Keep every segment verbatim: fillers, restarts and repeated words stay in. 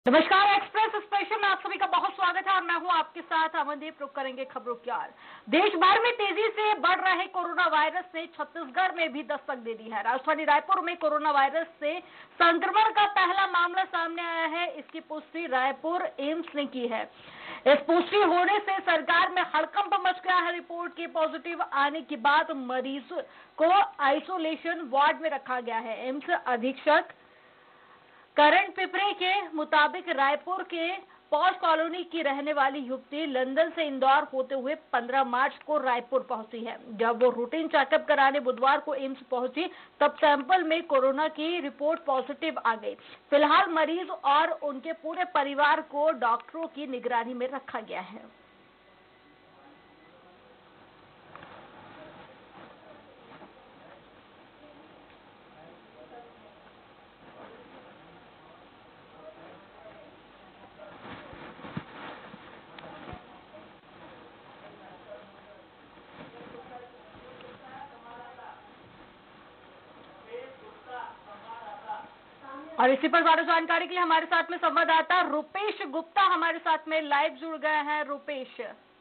नमस्कार, express special में आप सभी का बहुत स्वागत है और मैं हूं आपके साथ अमनदीप। रुक करेंगे खबरों की ओर। देश भर में तेजी से बढ़ रहे कोरोना वायरस ने छत्तीसगढ़ में भी दस्तक दे दी है। राजधानी रायपुर में कोरोना वायरस से संक्रमण का पहला मामला सामने आया है। इसकी पुष्टि रायपुर एम्स ने की है। इस पुष्टि होने से सरकार में हड़कंप मच गया है। रिपोर्ट के पॉजिटिव आने के बाद मरीज को आइसोलेशन वार्ड में रखा गया है। एम्स अधीक्षक करण पिपरे के मुताबिक रायपुर के पॉश कॉलोनी की रहने वाली युवती लंदन से इंदौर होते हुए पंद्रह मार्च को रायपुर पहुंची है। जब वो रूटीन चेकअप कराने बुधवार को एम्स पहुंची तब सैंपल में कोरोना की रिपोर्ट पॉजिटिव आ गई। फिलहाल मरीज और उनके पूरे परिवार को डॉक्टरों की निगरानी में रखा गया है। और इसी पर ज्यादा जानकारी के लिए हमारे साथ में संवाददाता रुपेश गुप्ता हमारे साथ में लाइव जुड़ गए हैं। रुपेश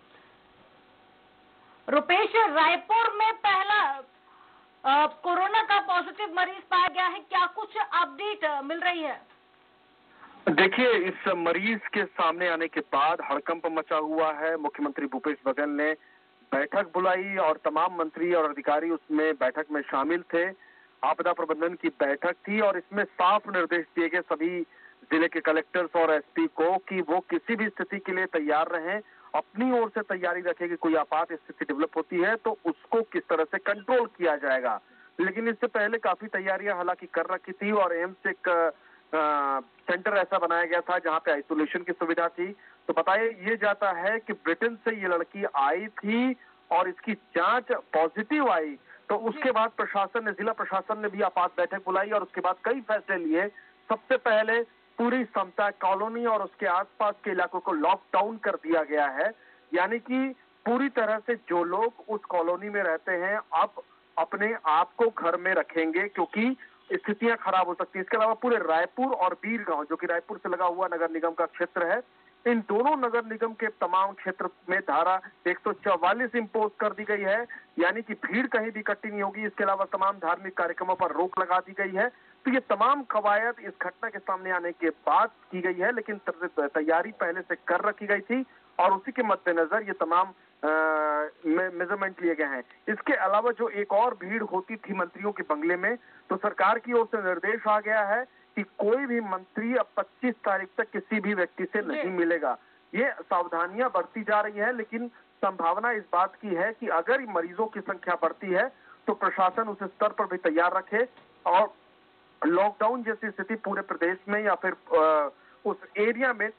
रुपेश रायपुर में पहला आ, कोरोना का पॉजिटिव मरीज पाया गया है, क्या कुछ अपडेट मिल रही है? देखिए, इस मरीज के सामने आने के बाद हड़कंप मचा हुआ है। मुख्यमंत्री भूपेश बघेल ने बैठक बुलाई और तमाम मंत्री और अधिकारी उसमें बैठक में शामिल थे। आपदा प्रबंधन की बैठक थी और इसमें साफ निर्देश दिए गए सभी जिले के कलेक्टर्स और एसपी को कि वो किसी भी स्थिति के लिए तैयार रहें, अपनी ओर से तैयारी रखें कि कोई आपात स्थिति डेवलप होती है तो उसको किस तरह से कंट्रोल किया जाएगा। लेकिन इससे पहले काफी तैयारियां हालांकि कर रखी थी और एम्स एक आ, सेंटर ऐसा बनाया गया था जहां पे आइसोलेशन की सुविधा थी। तो बताया ये जाता है कि ब्रिटेन से ये लड़की आई थी और इसकी जांच पॉजिटिव आई तो उसके बाद प्रशासन ने जिला प्रशासन ने भी आपात बैठक बुलाई और उसके बाद कई फैसले लिए। सबसे पहले पूरी समता कॉलोनी और उसके आसपास के इलाकों को लॉकडाउन कर दिया गया है, यानी कि पूरी तरह से जो लोग उस कॉलोनी में रहते हैं अब अपने आप को घर में रखेंगे क्योंकि स्थितियां खराब हो सकती है। इसके अलावा पूरे रायपुर और बीरगांव जो कि रायपुर से लगा हुआ नगर निगम का क्षेत्र है, इन दोनों नगर निगम के तमाम क्षेत्र में धारा एक सौ चौवालीस इम्पोज कर दी गई है, यानी कि भीड़ कहीं भी इकट्ठी नहीं होगी। इसके अलावा तमाम धार्मिक कार्यक्रमों पर रोक लगा दी गई है। तो ये तमाम कवायद इस घटना के सामने आने के बाद की गई है, लेकिन तैयारी पहले से कर रखी गई थी और उसी के मद्देनजर ये तमाम मेजरमेंट लिए गए हैं। इसके अलावा जो एक और भीड़ होती थी मंत्रियों के बंगले में, तो सरकार की ओर से निर्देश आ गया है कि कोई भी मंत्री अब पच्चीस तारीख तक किसी भी व्यक्ति से नहीं मिलेगा। ये सावधानियां बढ़ती जा रही है, लेकिन संभावना इस बात की है कि अगर मरीजों की संख्या बढ़ती है तो प्रशासन उस स्तर पर भी तैयार रखे और लॉकडाउन जैसी स्थिति पूरे प्रदेश में या फिर उस एरिया में।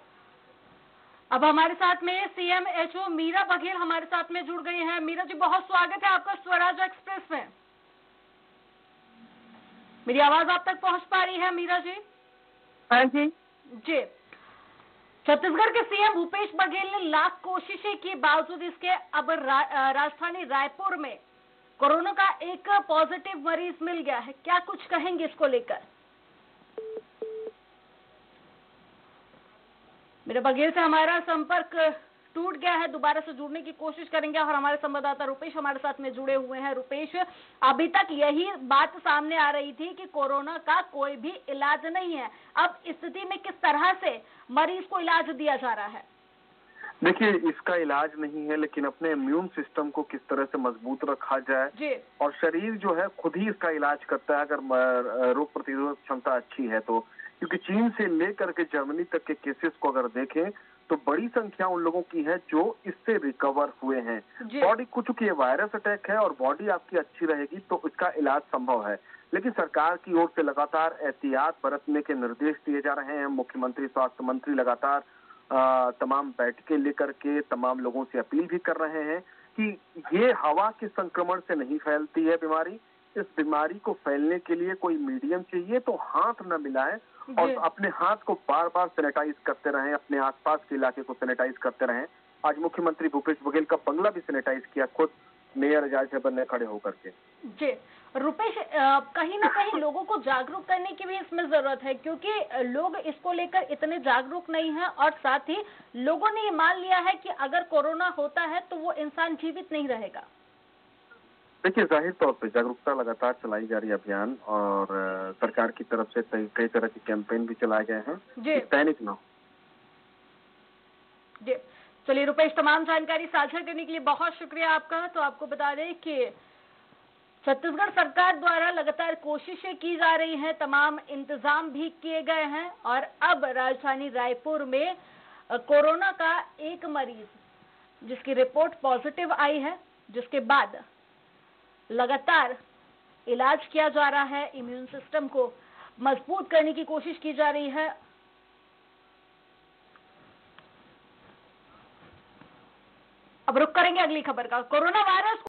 अब हमारे साथ में सीएमएचओ मीरा बघेल हमारे साथ में जुड़ गई हैं। मीरा जी, बहुत स्वागत है आपका स्वराज एक्सप्रेस में। मेरी आवाज आप तक पहुंच पा रही है मीरा जी? हाँ जी जी। छत्तीसगढ़ के सीएम भूपेश बघेल ने लाख कोशिशें की, बावजूद इसके अब रा, राजधानी रायपुर में कोरोना का एक पॉजिटिव मरीज मिल गया है। क्या कुछ कहेंगे इसको लेकर? मेरे बघेल से हमारा संपर्क टूट गया है, दोबारा से जुड़ने की कोशिश करेंगे और हमारे संवाददाता रुपेश हमारे साथ में जुड़े हुए हैं। रुपेश, अभी तक यही बात सामने आ रही थी कि कोरोना का कोई भी इलाज नहीं है, अब स्थिति में किस तरह से मरीज को इलाज दिया जा रहा है? देखिए, इसका इलाज नहीं है, लेकिन अपने इम्यून सिस्टम को किस तरह से मजबूत रखा जाए जी। और शरीर जो है खुद ही इसका इलाज करता है अगर रोग प्रतिरोधक क्षमता अच्छी है तो। क्योंकि चीन से लेकर के जर्मनी तक के केसेस को अगर देखें तो बड़ी संख्या उन लोगों की है जो इससे रिकवर हुए हैं। बॉडी को चूंकि ये वायरस अटैक है और बॉडी आपकी अच्छी रहेगी तो इसका इलाज संभव है, लेकिन सरकार की ओर से लगातार एहतियात बरतने के निर्देश दिए जा रहे हैं। मुख्यमंत्री, स्वास्थ्य मंत्री लगातार आ, तमाम बैठकें लेकर के तमाम लोगों से अपील भी कर रहे हैं कि ये हवा के संक्रमण से नहीं फैलती है बीमारी। इस बीमारी को फैलने के लिए कोई मीडियम चाहिए, तो हाथ न मिलाएं और अपने हाथ को बार बार सैनिटाइज करते रहें, अपने आसपास के इलाके को सैनिटाइज करते रहें। आज मुख्यमंत्री भूपेश बघेल का बंगला भी सैनिटाइज किया खुद मेयर एजाज अहमद ने खड़े होकर के। जी रुपेश, अ, कहीं ना कहीं लोगों को जागरूक करने की भी इसमें जरूरत है, क्योंकि लोग इसको लेकर इतने जागरूक नहीं हैं और साथ ही लोगों ने ये मान लिया है कि अगर कोरोना होता है तो वो इंसान जीवित नहीं रहेगा। देखिए, जाहिर तौर पे जागरूकता लगातार चलाई जा रही है अभियान, और अ, सरकार की तरफ से कई कई तरह के कैंपेन भी चलाए गए हैं। जी पैनिक ना हो। जी चलिए रुपेश, तमाम जानकारी साझा करने के लिए बहुत शुक्रिया आपका। तो आपको बता दें कि छत्तीसगढ़ सरकार द्वारा लगातार कोशिशें की जा रही हैं, तमाम इंतजाम भी किए गए हैं और अब राजधानी रायपुर में कोरोना का एक मरीज जिसकी रिपोर्ट पॉजिटिव आई है, जिसके बाद लगातार इलाज किया जा रहा है, इम्यून सिस्टम को मजबूत करने की कोशिश की जा रही है। अब रुक करेंगे अगली खबर का। Corona virus